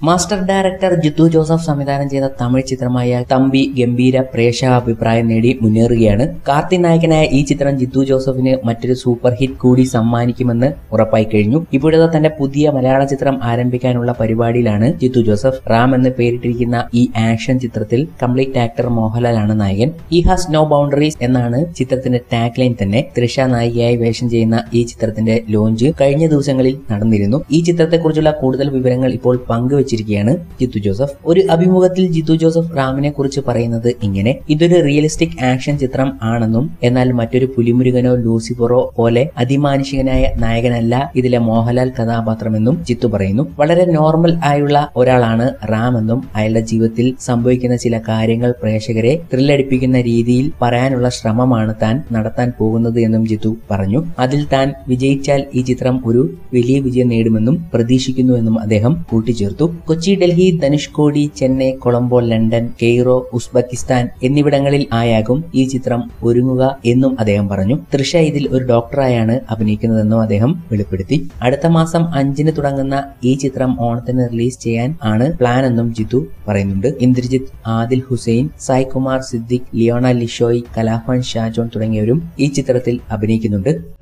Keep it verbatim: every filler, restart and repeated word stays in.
Master director Jithu Joseph സംവിധാനം ചെയ്ത തമിഴ് ചിത്രമായ തമ്പി ഗംഭീര പ്രേക്ഷക അഭിപ്രായം നേടി മുന്നേറുകയാണ്. കാർത്തി നായകനായ ഈ ചിത്രം ജിത്തു ജോസഫിന് മറ്റൊരു സൂപ്പർ ഹിറ്റ് കൂടി സമ്മാനിക്കുമെന്ന് ഉറപ്പായി കഴിഞ്ഞു. ഇപ്പോഴത്തെ തന്റെ പുതിയ മലയാള ചിത്രം ആരംഭിക്കാനുള്ള പരിപാടിയിലാണ് ജിത്തു ജോസഫ്. റാം എന്ന് പേരിട്ടിരിക്കുന്ന ഈ ആക്ഷൻ ചിത്രത്തിൽ കംപ്ലീറ്റ് ആക്ടർ മോഹൻലാലാണ് നായകൻ. ഈ ഹാസ് നോ ബൗണ്ടറീസ് എന്നാണ് ചിത്രത്തിന്റെ ടാഗ് ലൈൻ തന്നെ. തൃഷ നായികയായി വേഷം ചെയ്യുന്ന ഈ ചിത്രത്തിന്റെ ലോഞ്ച് കഴിഞ്ഞ ദിവസങ്ങളിൽ നടന്നിരുന്നു. ഈ ചിത്രത്തെക്കുറിച്ചുള്ള കൂടുതൽ വിവരങ്ങൾ ഇപ്പോൾ പങ്കുവച്ചിരിക്കുകയാണ് ജിത്തു ജോസഫ്. ഒരു അഭിമുഖത്തിൽ ജിത്തു ജോസഫ് റാമിനെ കുറിച്ച് പറയുന്നത് ഇങ്ങനെ: ഇതൊരു റിയലിസ്റ്റിക് ആക്ഷൻ ചിത്രം ആണെന്നും എന്നാൽ മറ്റൊരു പുലിമുരുകനോ ലൂസിഫറോ പോലെ അതിമാനുഷികനായ നായകനല്ല ഇതിലെ മോഹൻലാൽ കഥാപാത്രമെന്നും ജിത്തു പറയുന്നു. വളരെ നോർമൽ ആയുള്ള ഒരാളാണ് റാം എന്നും അയാളുടെ ജീവിതത്തിൽ സംഭവിക്കുന്ന ചില കാര്യങ്ങൾ പ്രേക്ഷകരെ ത്രില്ലടിപ്പിക്കുന്ന രീതിയിൽ പറയാനുള്ള ശ്രമമാണ് താൻ നടത്താൻ പോകുന്നത് എന്നും ജിത്തു പറഞ്ഞു. അതിൽ താൻ വിജയിച്ചാൽ ഈ ചിത്രം ഒരു വലിയ വിജയം നേടുമെന്നും പ്രതീക്ഷിക്കുന്നുവെന്നും അദ്ദേഹം കൂട്ടിച്ചേർത്തു. Kochi, Delhi, Dhanushkodi, Chennai, Colombo, London, Cairo, Uzbekistan എന്നിവിടങ്ങളിൽ ആയാകും ഈ ചിത്രം ഒരുങ്ങുക എന്നും അദ്ദേഹം പറഞ്ഞു. തൃഷ ഇതിൽ ഒരു ഡോക്ടറായാണ് അഭിനയിക്കുന്നതെന്നും അദ്ദേഹം വെളിപ്പെടുത്തി. അടുത്ത മാസം അഞ്ചിന് തുടങ്ങുന്ന ഈ ചിത്രം ഓണത്തിന് റിലീസ് ചെയ്യാൻ ആണ് പ്ലാൻ എന്നും ജിത്തു പറയുന്നുണ്ട്. ഇന്ദ്രജിത്ത്, ആദിൽ ഹുസൈൻ, സായ് കുമാർ സിദ്ദിഖ്, ലിയോണ ലിഷോയ്, കലാഭവൻ ഷാജോൺ തുടങ്ങിയവരും ഈ ചിത്രത്തിൽ അഭിനയിക്കുന്നുണ്ട്.